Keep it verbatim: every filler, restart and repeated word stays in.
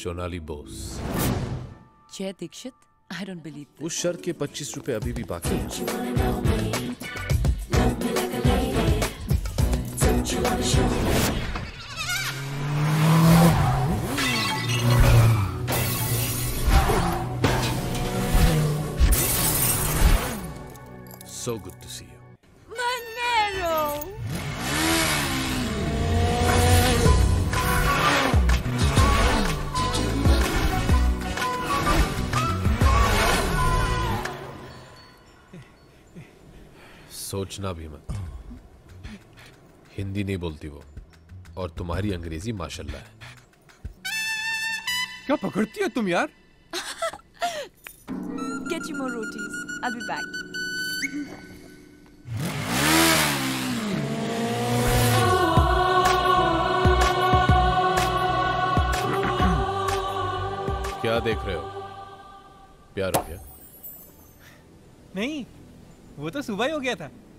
सोनाली बोस। जय Dixit? I don't believe this. उस शर्त के पच्चीस रुपए अभी भी बाकी हैं। So good to see you. Manero! सोचना भी मत, हिंदी नहीं बोलती वो, और तुम्हारी अंग्रेजी माशाल्लाह है। क्या पकड़ती हो तुम यार? Get you more rotis. I'll be back. क्या देख रहे हो? प्यार हो गया? नहीं, वो तो सुबह ही हो गया था।